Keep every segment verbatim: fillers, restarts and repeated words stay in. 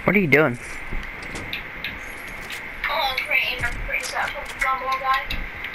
What are you doing? Oh, creating a preset for the Gumball guy.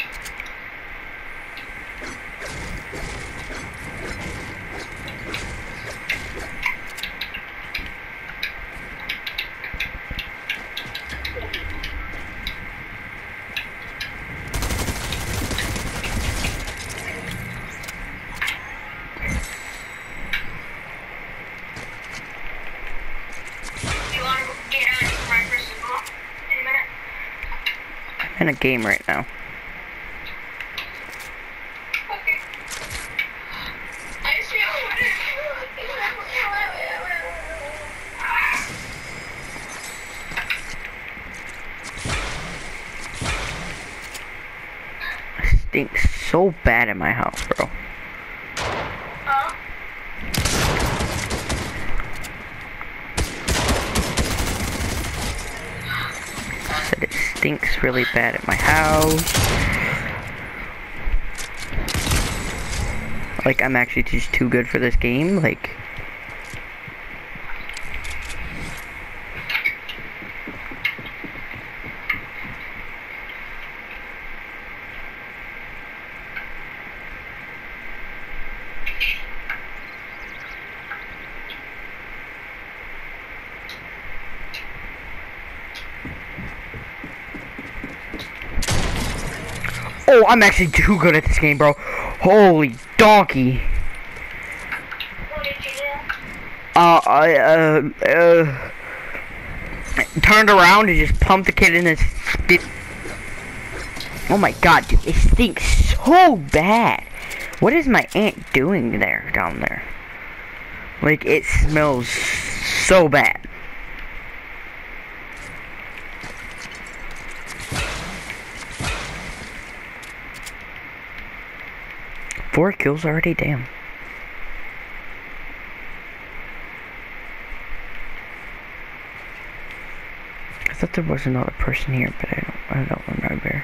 I'm in a game right now. Okay. I see It stinks so bad in my house, bro. Huh? Said it stinks really bad at my house. Like, I'm actually just too good for this game. Like, oh, I'm actually too good at this game, bro. Holy donkey. What did you do? Uh, I, uh, uh, turned around and just pumped the kid in his spit. Oh my god, dude, it stinks so bad. What is my aunt doing there, down there? Like, it smells so bad. Four kills already, damn. I thought there was another person here, but I don't, I don't remember.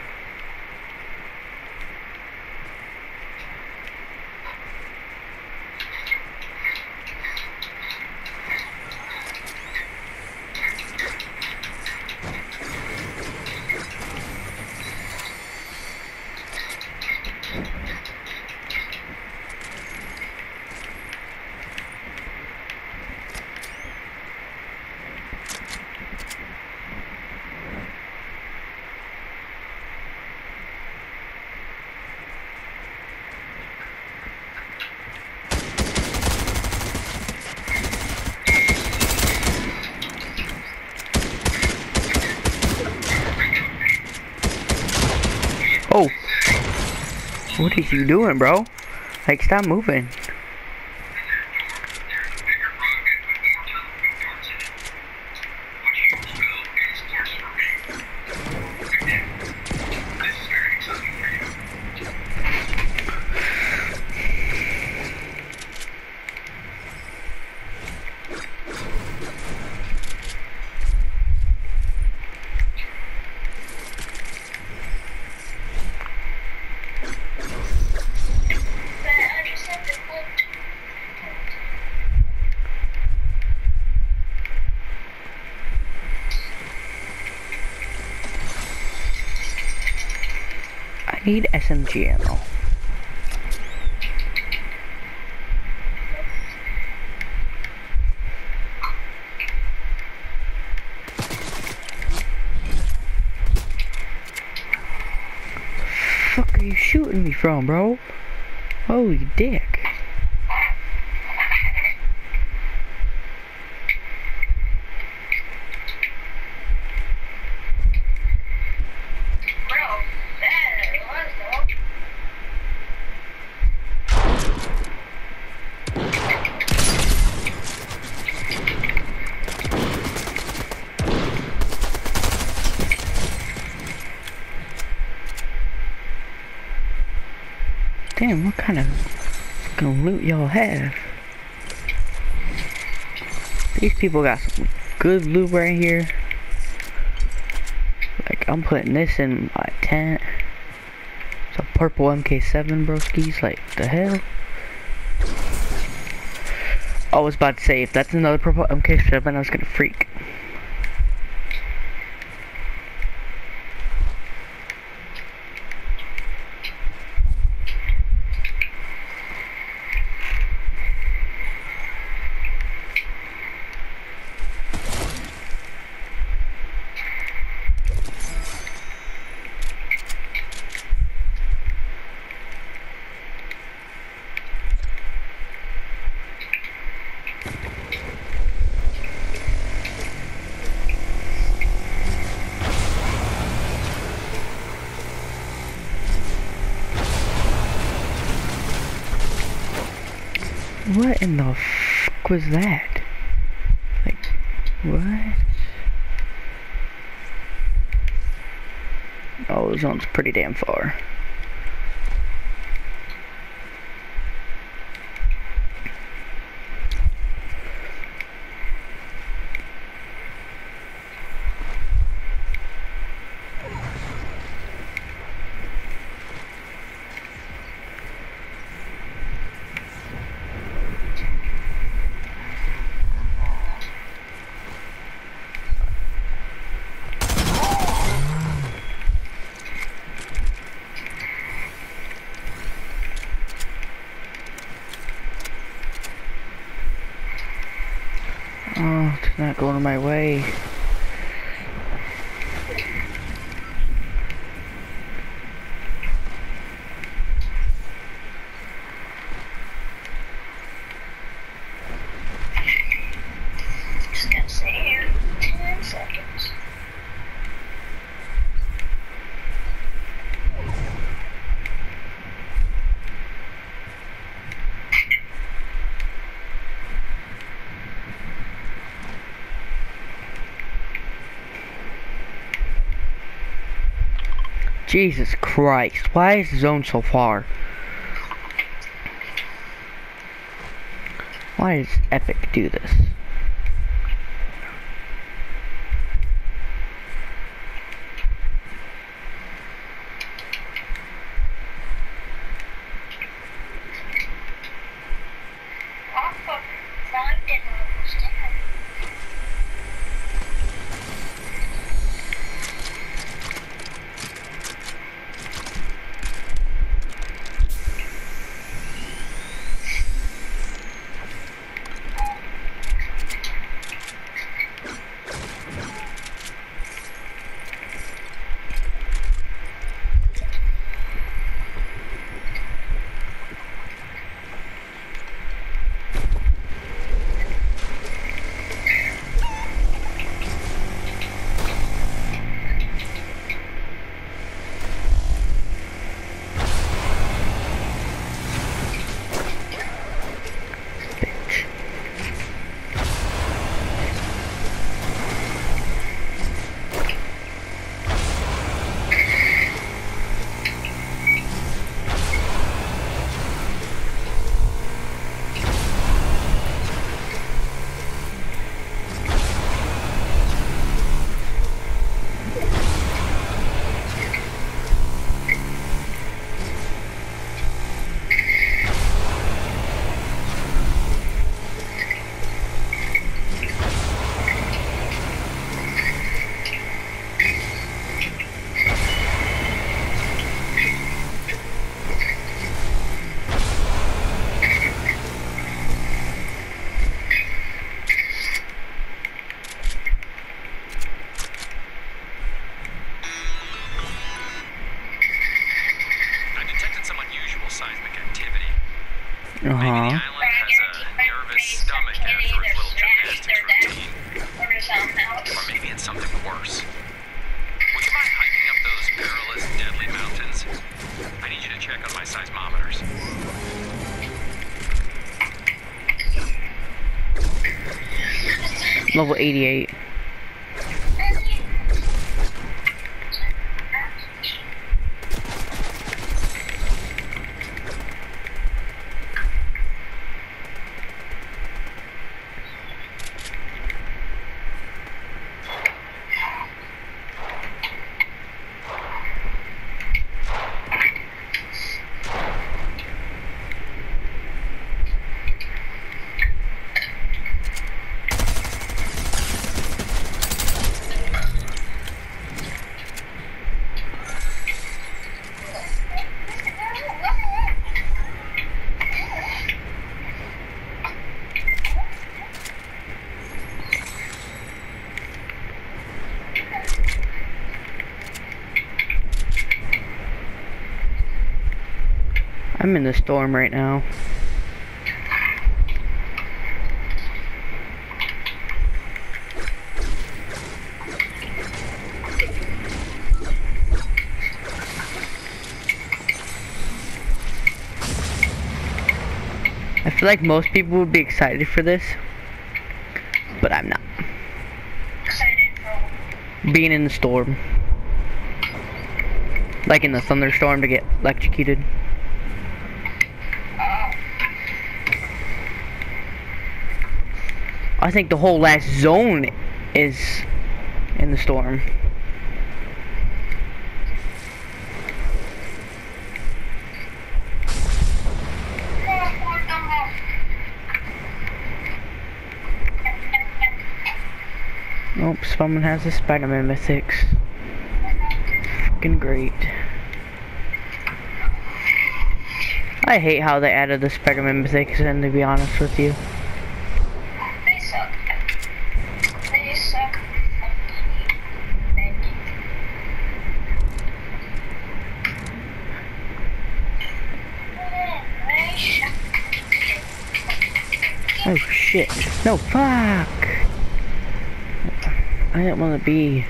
Oh! What are you doing, bro? Like, stop moving. I need S M G ammo. Fuck are you shooting me from, bro? Holy dick. Damn, what kind of fucking loot y'all have? These people got some good loot right here. Like, I'm putting this in my tent. It's a purple M K seven, broskies. Like, the hell? I was about to say, if that's another purple M K seven, I was gonna freak. What in the fuck was that? Like, what? Oh, the zone's pretty damn far. Oh, it's not going my way. Just gonna sit here ten seconds. Jesus Christ, why is the zone so far? Why does Epic do this? I fucking didn't understand. Uh huh. Maybe the island has a nervous stomach after its little gymnastics routine. Or maybe it's something worse. Would you mind hiking up those perilous, deadly mountains? I need you to check on my seismometers. Level eighty-eight. I'm in the storm right now. I feel like most people would be excited for this, but I'm not. Excited for Being in the storm. Like in the thunderstorm to get electrocuted. uh, I think the whole last zone is in the storm. Nope, someone has a Spider-Man mythics. Fucking great. I hate how they added the Spider-Man mythics in, to be honest with you. They suck. They suck. Oh shit. No, fuck! I didn't want to be...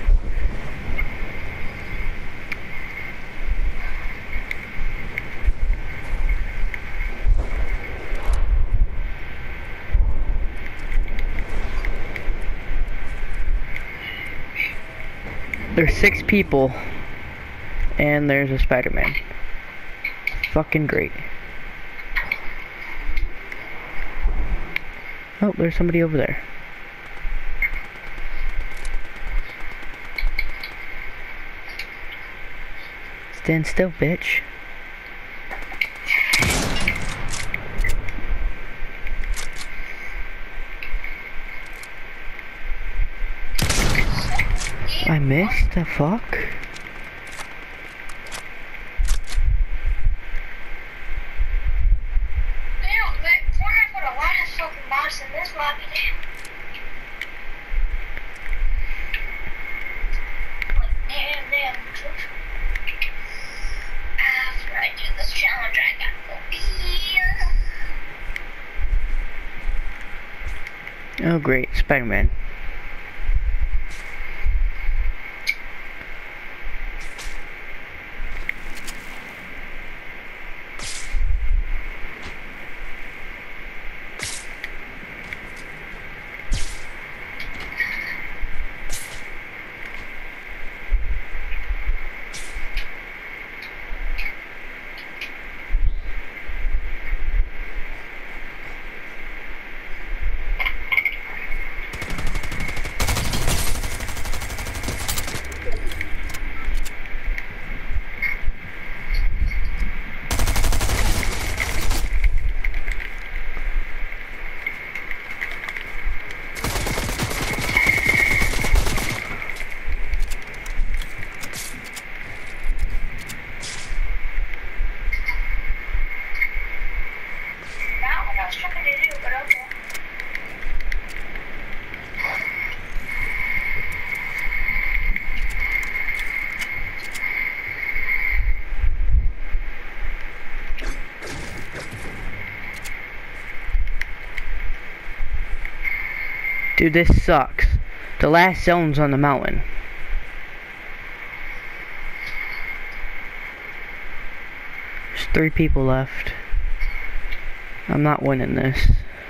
There's six people, and there's a Spider-Man. Fucking great. Oh, there's somebody over there. Stand still, bitch. I missed the fuck? Damn, man, Fortnite put a lot of fucking mods in this lobby, damn. Like, damn, damn. After I do this challenge, I gotta go be. Oh great, Spider-Man. Not what I was trying to do, but okay. Dude, this sucks. The last zone's on the mountain. There's three people left. I'm not winning this.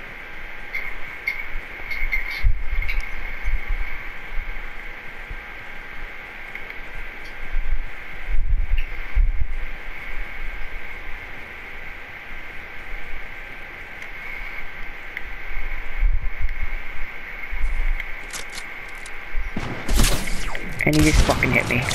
And he just fucking hit me.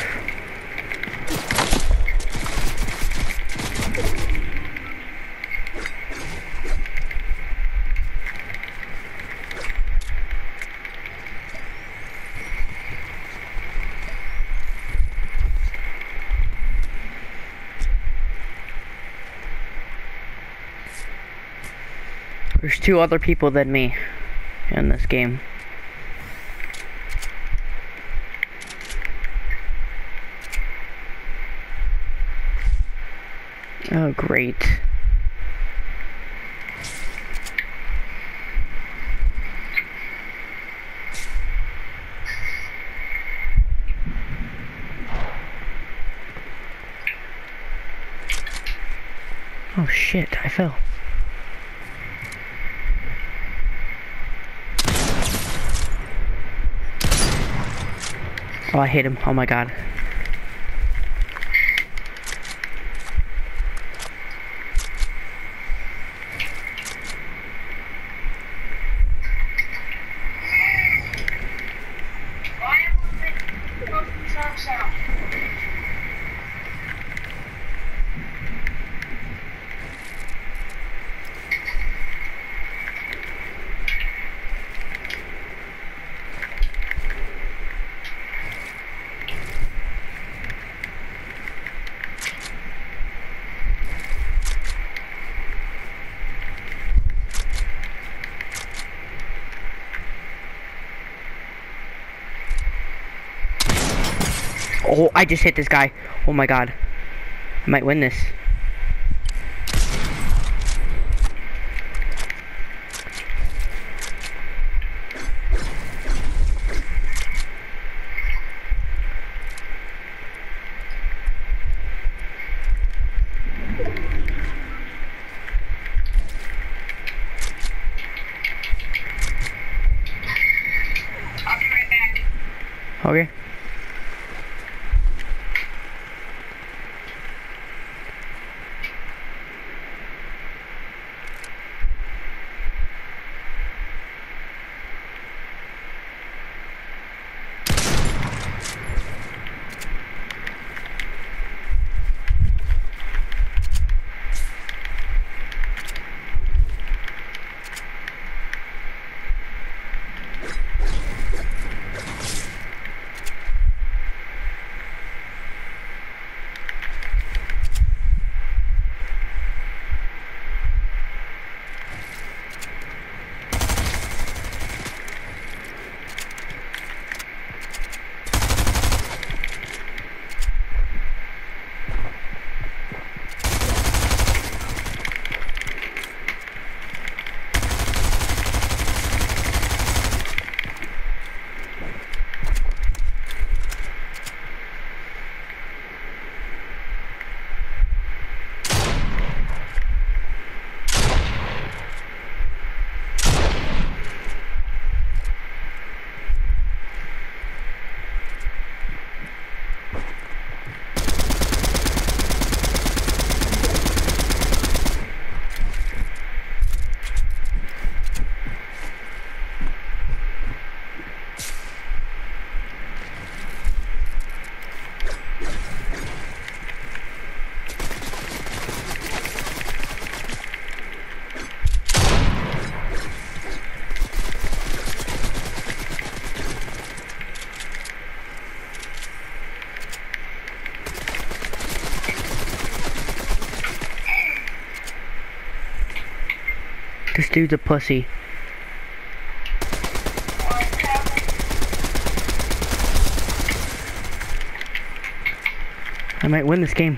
There's two other people than me in this game. Oh, great. Oh shit, I fell. Oh, I hit him. Oh my god. Why am I fucking trucks out? Oh, I just hit this guy. Oh my god. I might win this. I'll be right back. Okay. This dude's a pussy. I might win this game.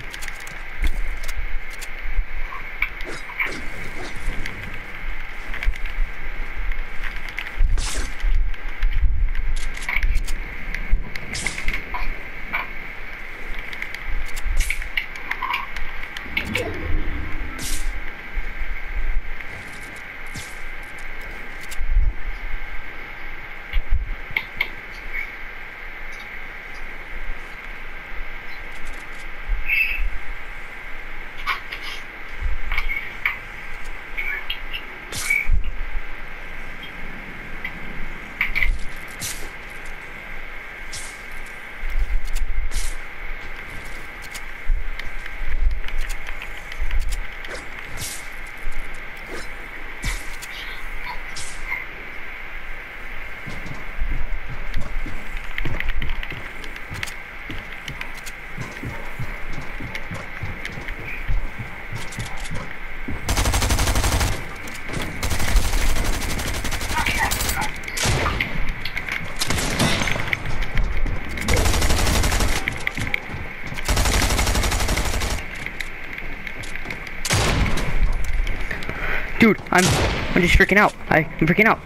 Dude, I'm I'm just freaking out. I, I'm freaking out.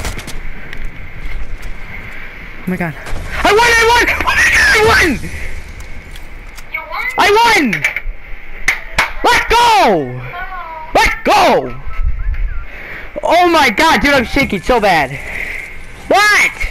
Oh my god. I won! I won! Oh my god, I won! You won? I won! Let's go! Oh. Let's go! Oh my god, dude, I'm shaking so bad. What?